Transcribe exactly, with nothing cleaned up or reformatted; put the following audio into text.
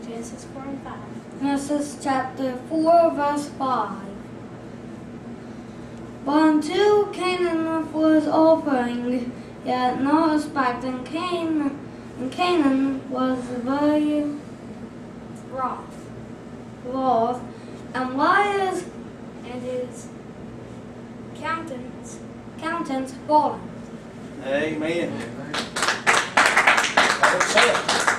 Genesis four and five. Genesis chapter four, verse five. But until Canaan was offering, yet no respect, and Canaan, and Canaan was very Wroth. wroth, and wise And his countenance. countenance fallen. Amen. That's it.